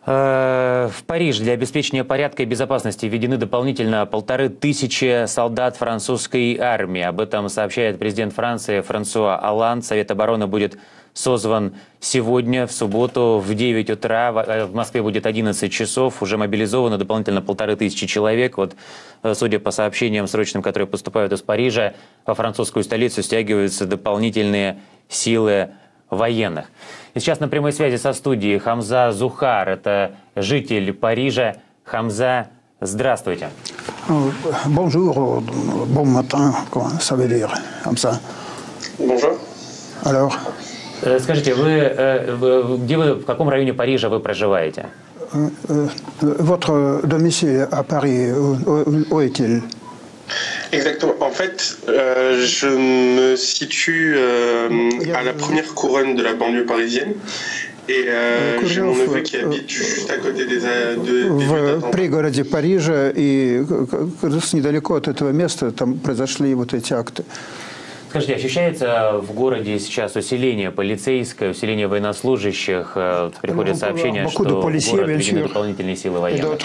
В Париж для обеспечения порядка и безопасности введены дополнительно 1500 солдат французской армии. Об этом сообщает президент Франции Франсуа Олланд. Совет обороны будет созван сегодня, в субботу, в 9 утра. В Москве будет 11 часов. Уже мобилизовано дополнительно 1500 человек. Вот, судя по сообщениям срочным, которые поступают из Парижа, во французскую столицу стягиваются дополнительные силы военных. И сейчас на прямой связи со студией Хамза Зухар, это житель Парижа. Хамза, здравствуйте. Bonjour, bon matin, ça veut dire, Hamza. Bonjour. Alors, Скажите, где вы, в каком районе Парижа вы проживаете? votre domicile à Paris, où est-il? Exactement. En fait, je me situe à la première couronne de la banlieue parisienne. Et j'ai mon neveu qui habite juste à côté des в пригороде Парижа, и недалеко от этого места там произошли вот эти акты. Скажите, ощущается в городе сейчас усиление полицейское, усиление военнослужащих? Приходят сообщения, что в город введены дополнительные силы военных.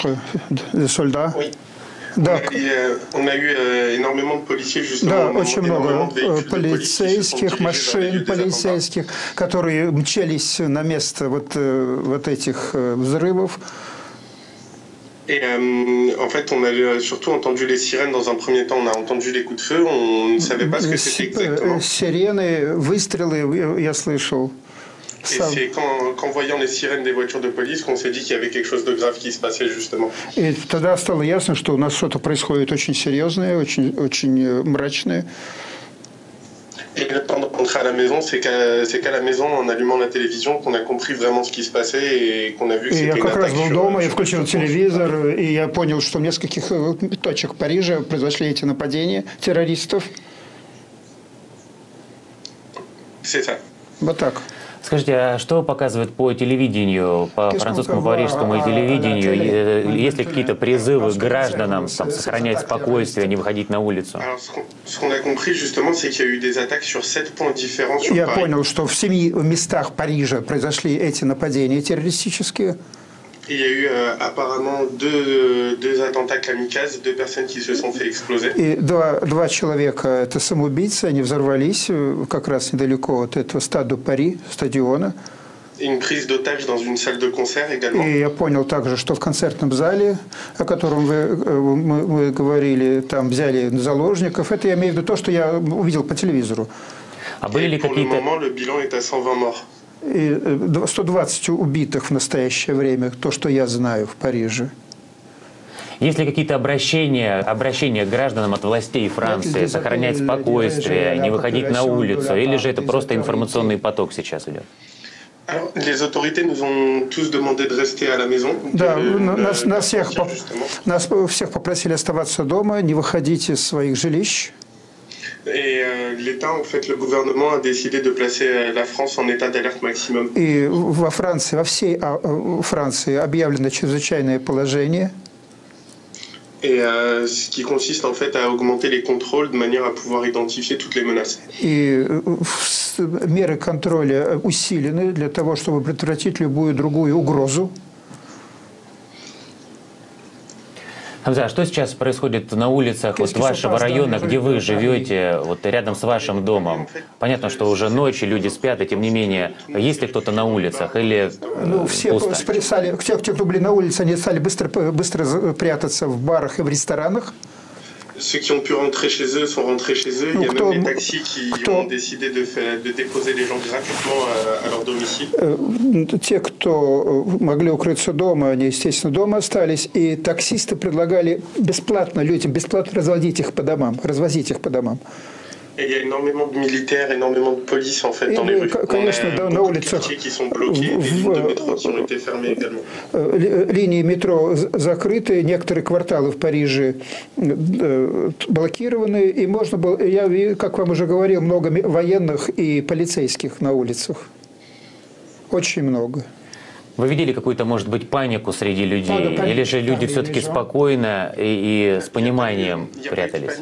Да, on a eu énormément de policiers justement. Да, очень много полицейских, машин полицейских, которые мчались на место вот этих взрывов. Et en fait, on a surtout entendu les sirènes dans un premier temps. On a entendu les coups de feu. On ne savait pas ce que c'était exactement. Сирены, выстрелы, я слышал. Et c'est qu'en voyant les sirènes des voitures de police qu'on s'est dit qu'il y avait quelque chose de grave qui se passait justement. И тогда стало ясно, что у нас что-то происходит очень серьезное, очень мрачное. Et le temps de rentrer à la maison, c'est qu'à la maison, en allumant la télévision, qu'on a compris vraiment ce qui se passait et qu'on a vu que c'était une attaque. Я как раз был дома, я включил телевизор, и я понял, что в нескольких точках Парижа произошли эти нападения террористов. C'est ça. Вот так. Скажите, а что показывают по телевидению, по французскому, парижскому телевидению? Есть ли какие-то призывы к гражданам сохранять спокойствие, не выходить на улицу? Я понял, что в 7 местах Парижа произошли эти нападения террористические. Il y a eu apparemment deux attentats kamikazes, 2 personnes qui se sont fait exploser. И два человека, это самоубийцы, они взорвались как раз недалеко от этого стада Пари, стадиона. Une prise d'otage dans une salle de concert également. И я понял также, что в концертном зале, о котором мы говорили, там взяли заложников. Это я имею в виду то, что я увидел по телевизору. А были ли какие-то... Pour le moment, le bilan est à 120 morts. И 120 убитых в настоящее время, то, что я знаю в Париже. Есть ли какие-то обращения к гражданам от властей Франции, сохранять спокойствие, не выходить на улицу, или же это просто информационный поток сейчас идет? Les autorités nous ont tous demandé de rester à la maison. Да, нас всех попросили оставаться дома, не выходить из своих жилищ. Et l'État, en fait, le gouvernement a décidé de placer la France en état d'alerte maximum. И во Франции, во всей Франции объявлено чрезвычайное положение. Et ce qui consiste en fait à augmenter les contrôles de manière à pouvoir identifier toutes les menaces. И меры контроля усилены для того, чтобы предотвратить любую другую угрозу. Хамза, а что сейчас происходит на улицах вот вашего района, где вы живете, вот рядом с вашим домом? Понятно, что уже ночь, и люди спят, и тем не менее, есть ли кто-то на улицах или все сплясали, те, кто были на улице, они стали быстро прятаться в барах и в ресторанах. Ceux qui ont pu rentrer chez eux sont rentrés chez eux. Il y a même des taxis qui ont décidé de déposer les gens gratuitement à leur domicile. Те, кто могли укрыться дома, они, естественно, дома остались. И таксисты предлагали бесплатно людям, бесплатно развозить их по домам. Et il y a énormément de militaires, énormément de police en fait dans les rues. Конечно, на улицах qui sont bloqués, des lignes de métro qui ont été fermées également. Линии метро закрыты, некоторые кварталы в Париже блокированы, и можно было, я, как вам уже говорил, много военных и полицейских на улицах. Очень много. Вы видели какую-то, может быть, панику среди людей? Или же люди все-таки спокойно и с пониманием прятались?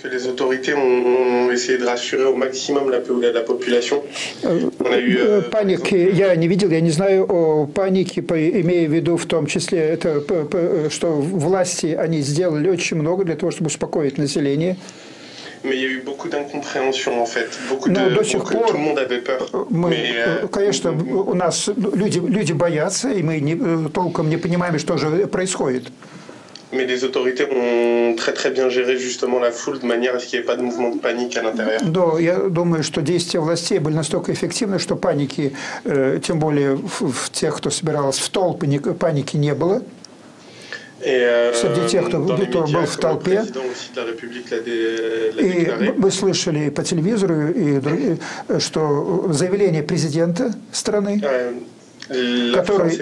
Паники я не видел, я не знаю о панике, имея в виду в том числе, это, что власти, они сделали очень много для того, чтобы успокоить население. Mais il y a eu beaucoup d'incompréhension en fait. Tout le monde avait peur. Конечно, у нас люди боятся, и мы толком не понимаем, что же происходит. Mais les autorités ont très bien géré justement la foule de manière à ce qu'il n'y ait pas de mouvement de panique à l'intérieur. Да, я думаю, что действия властей были настолько эффективны, что паники, тем более в тех, кто собирался в толпы, паники не было. Среди тех, кто был в толпе. И мы слышали по телевизору, что заявление президента страны, который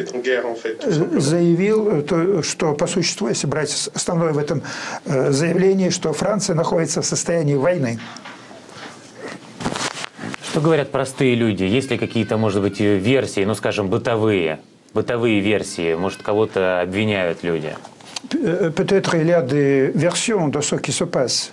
заявил, что по существу, если брать основное в этом заявлении, что Франция находится в состоянии войны. Что говорят простые люди? Есть ли какие-то, может быть, версии, ну, скажем, бытовые версии? Может, кого-то обвиняют люди? Peut-être il y a des versions de ce qui se passe.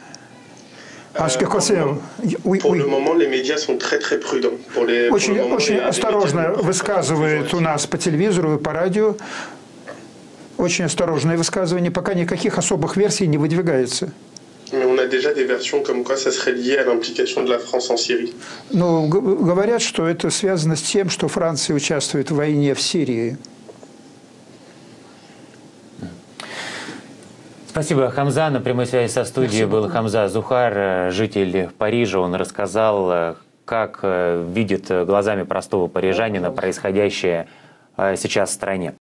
Pour le moment, les médias sont très prudents. Очень осторожно высказывают у нас по телевизору и по радио. Очень осторожные высказывания, пока никаких особых версий не выдвигается. Mais on a déjà des versions comme quoi ça serait lié à l'implication de la France en Syrie. Ну, говорят, что это связано с тем, что Франция участвует в войне в Сирии. Спасибо, Хамза. На прямой связи со студией был Хамза Зухар, житель Парижа. Он рассказал, как видит глазами простого парижанина происходящее сейчас в стране.